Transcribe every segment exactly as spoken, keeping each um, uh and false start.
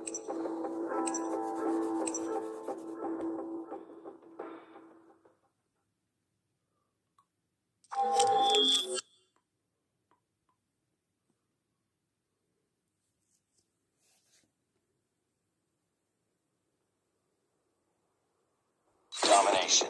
Domination.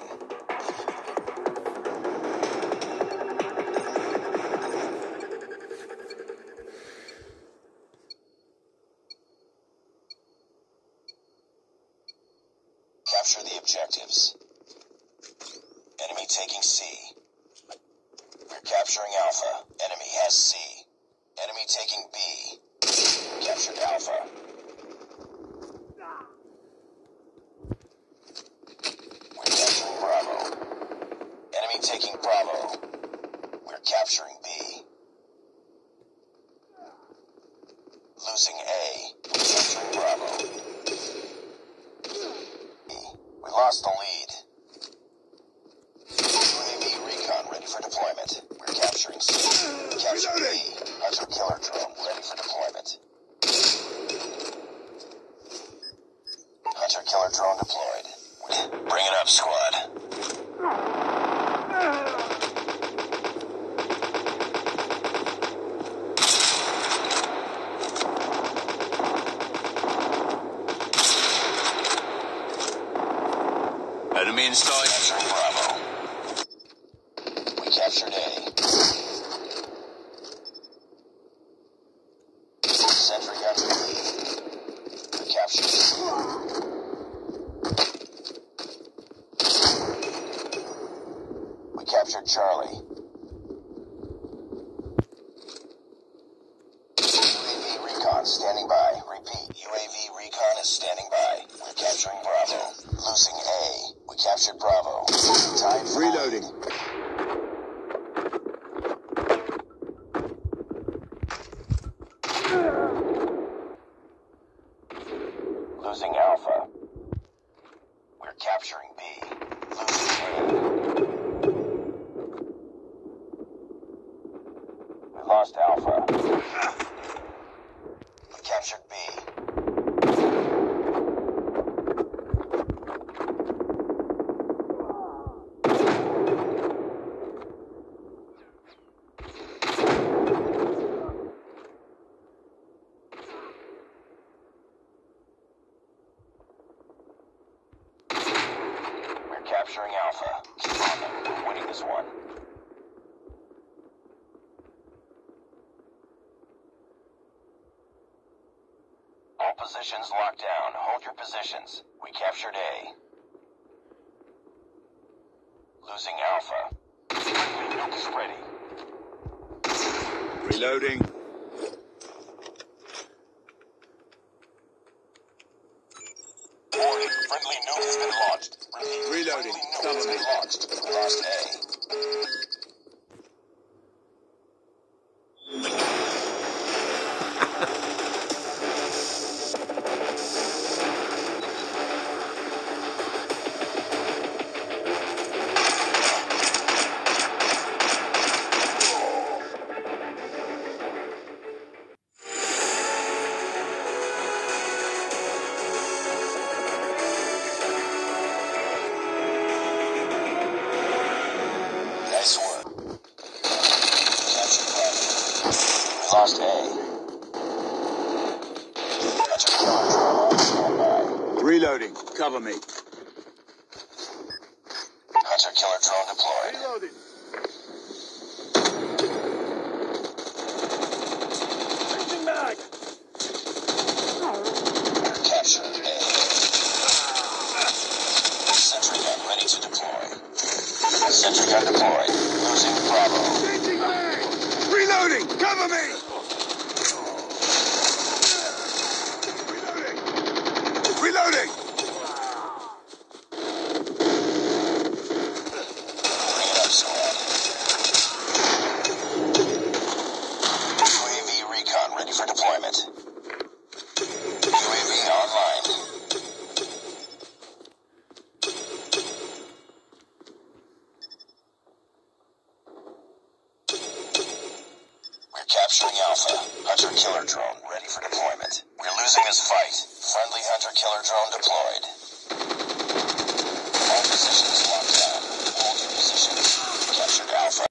Capture the objectives. Enemy taking C. We're capturing Alpha. Enemy has C. Enemy taking B. Captured Alpha. We're capturing Bravo. Enemy taking Bravo. We're capturing B. Losing A. We're capturing Bravo. We lost the lead. U A V recon ready for deployment. We're capturing C. Capturing B. Hunter killer drone ready for deployment. Hunter killer drone deployed. Bring it up, squad. Enemy in sight. Capturing Bravo. We captured A. Sentry gun B. We captured C. We captured Charlie. U A V recon standing by. Repeat, U A V recon is standing by. We're capturing Bravo. Losing A. We captured Bravo. Time for Reloading. Losing Alpha. We're capturing B. Losing A. We lost Alpha. We captured B. Capturing Alpha. Keep on them. We're winning this one. All positions locked down. Hold your positions. We captured A. Losing Alpha. Friendly nuke is ready. Reloading. Warning. Friendly nuke has been launched. Repeat. Reloading. Friendly nuke Cover has me. been launched. We lost A. Nice work. Captured Bravo. We lost A. Hunter killer drone on standby. Reloading. Cover me. Hunter killer drone deployed. Reloading. Changing mag. Captured A. Sentry gun ready to deploy. Sentry gun deployed. Losing Bravo. Changing mag. Reloading. Cover me. Reloading. Reloading. fight. Friendly hunter-killer drone deployed. All positions locked down. Hold your positions. Captured Alpha.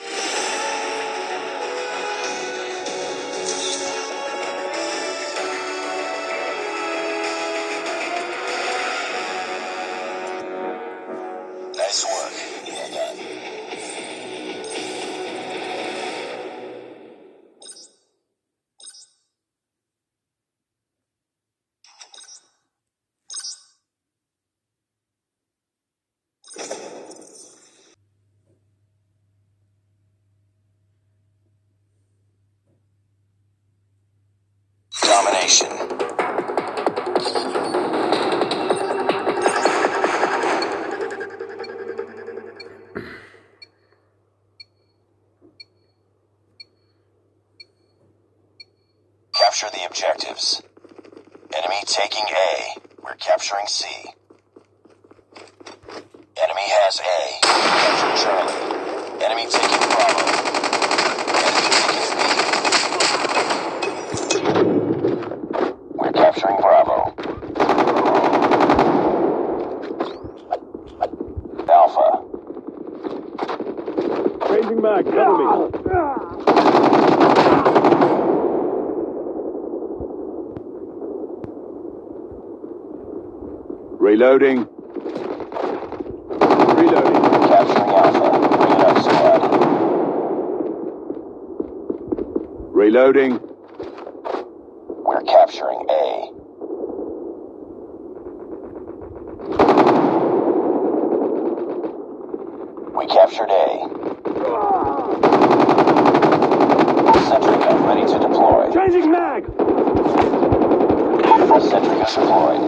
Nice work. Well done. Domination. Capture the objectives. Enemy taking A. We're capturing C. Enemy has A. Capture Charlie. Enemy taking Bravo. Enemy taking B. We're capturing Bravo. Alpha. Changing mag, cover me. Reloading. Reloading. Capturing Alpha. Bring it up, squad. Reloading. We're capturing A. We captured A. Sentry gun ready to deploy. Changing mag. Sentry gun deployed.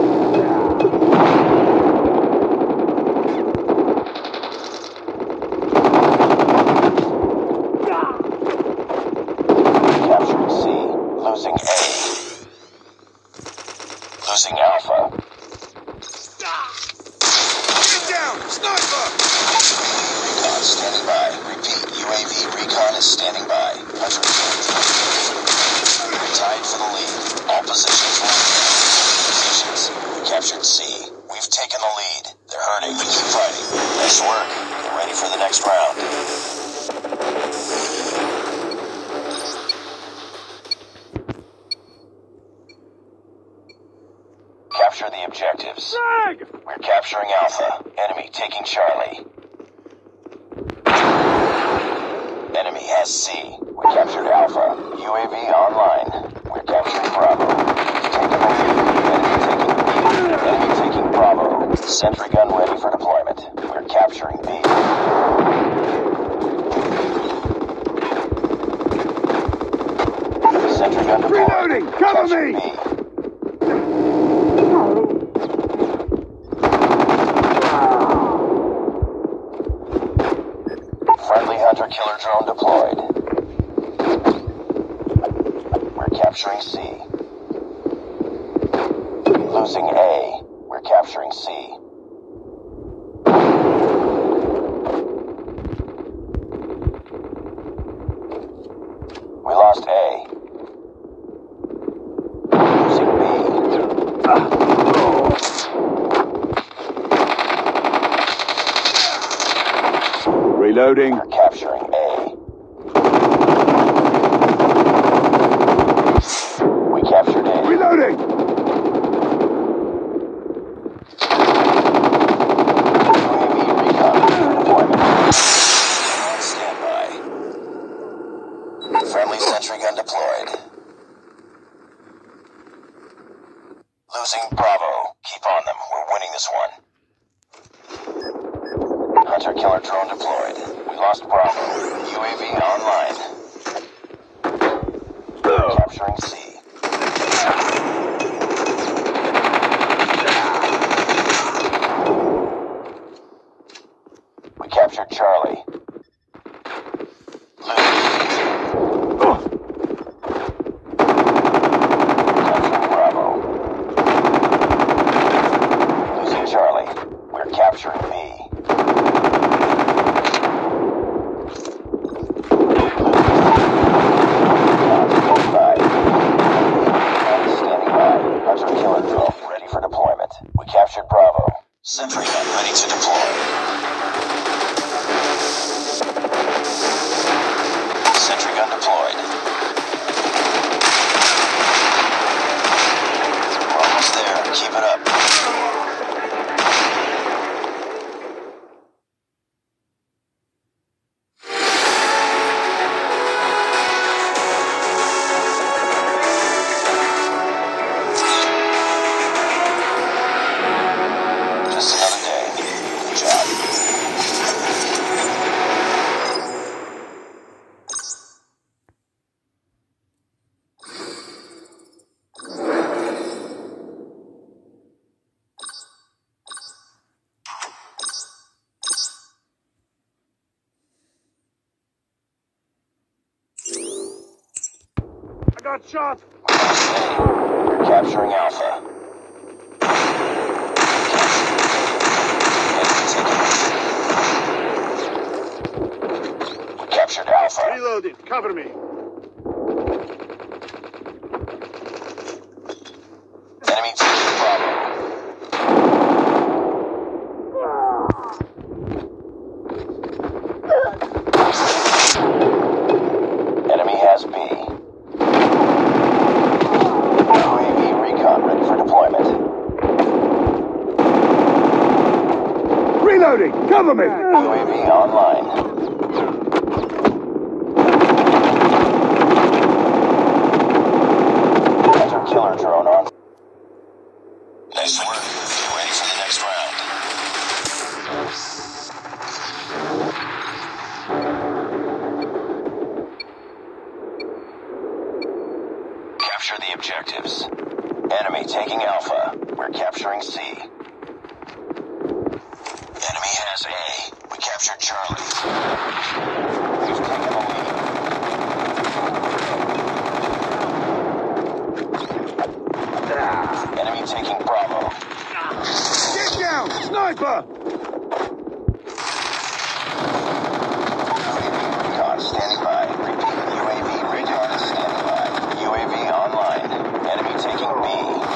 Capturing C. Losing A. Losing Alpha. Get down! Sniper! Recon standing by. Repeat, U A V recon is standing by. Hunter We're tied for the lead. All positions locked down. Positions. We captured C. We've taken the lead. They're hurting. We keep fighting. Nice work. Get ready for the next round. Capture the objectives. Mag! We're capturing Alpha. Enemy taking Charlie. Enemy has C. We captured Alpha. U A V online. We're capturing Bravo. We've taken the lead. Enemy taking B. Enemy taking Bravo. Sentry gun ready for deployment. We're capturing B. Sentry gun deployed. Reloading! Cover Captured me! B. Friendly hunter-killer drone deployed. We're capturing C. Losing A. We're capturing C. We lost A. Losing B. Reloading. We're capturing A. We captured A. Reloading. U A V recon for deployment. On standby. Friendly sentry gun deployed. Losing Bravo. Keep on them. We're winning this one. Hunter-killer drone deployed. We lost Bravo. U A V online. Capturing C. We captured Charlie. Capturing Bravo. Losing Charlie. We're capturing B. Bye. Keep it up. Just another day. Good job. I got shot. We're capturing Alpha. We captured Alpha. Reloading. Cover me. Enemy taking Bravo. Enemy has B. U A V recon ready for deployment. Reloading. Cover me. U A V online. Hunter killer drone on. Nice work. Get ready for the next round. Capture the objectives. Enemy taking Alpha. We're capturing C. Enemy has A. We captured Charlie. We've taken the lead. Enemy taking Bravo. Get down. Sniper. U A V recon standing by. Repeat. U A V recon is standing by. U A V online. Enemy taking B.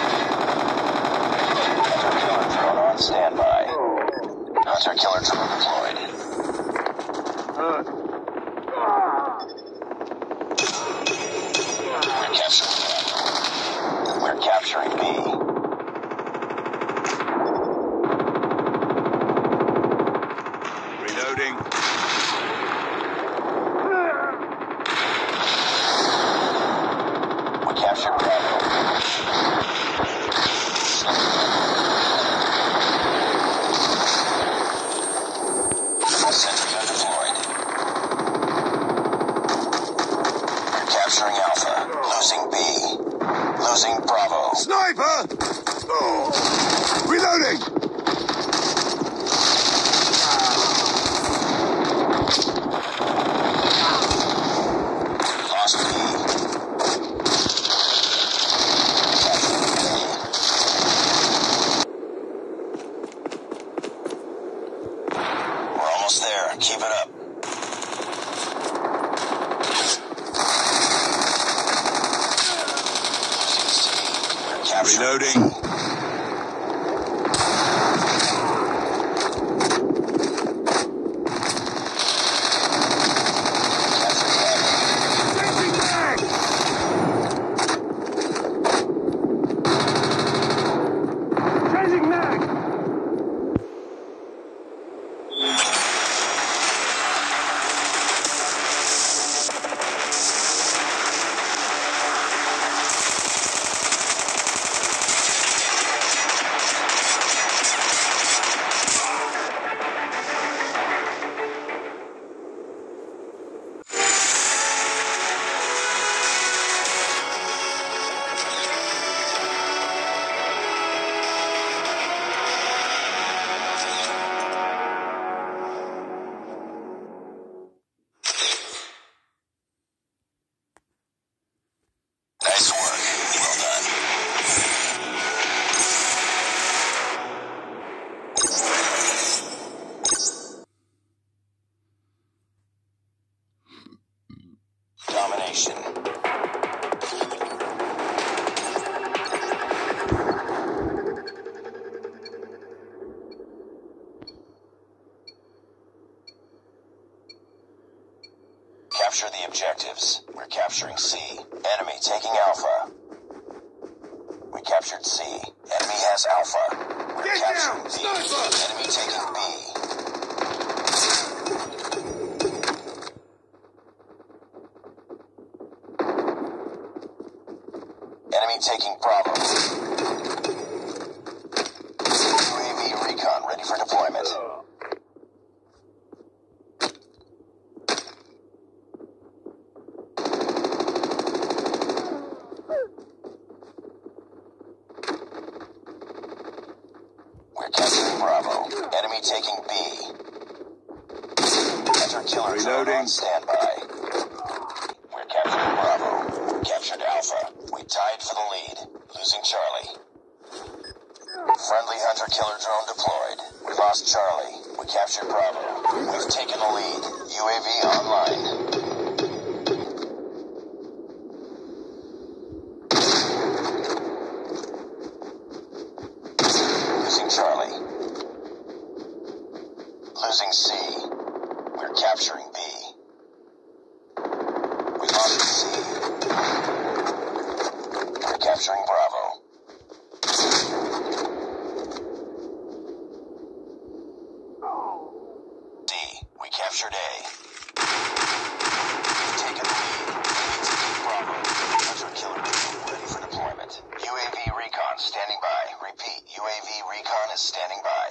Hunter killer drone on standby. Hunter killer drone deployed. Uh, We're capturing Bravo. We're capturing B. reloading. We captured Bravo. Sentry gun deployed. We're capturing Alpha. Losing B. Losing Bravo. Sniper. Oh. Reloading. Lost B. We're almost there. Keep it up. We're capturing Reloading. B. Changing mag. Changing mag. Nice work. Well done. Domination. Capture the objectives. We're capturing C. Enemy taking Alpha. We captured C. Enemy has Alpha. We're Get capturing down! B. Sniper! Enemy taking B. Enemy taking Bravo. U A V recon ready for deployment. We're capturing Bravo. Enemy taking B. Hunter killer drone on standby. We're capturing Bravo. We captured Alpha. We tied for the lead. Losing Charlie. Friendly hunter killer drone deployed. We lost Charlie. We captured Bravo. We've taken the lead. U A V online. Losing Charlie. Losing C. We're capturing B. We lost C. We're capturing Bravo. D. We captured A. We've taken the lead. Enemy taking Bravo. Hunter killer drone ready for deployment. U A V recon standing by. Repeat, U A V recon is standing by.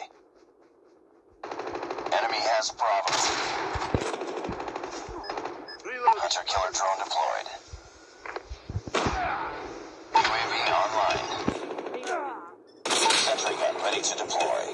Enemy has Bravo. Hunter killer drone deployed. U A V online. Sentry gun ready to deploy.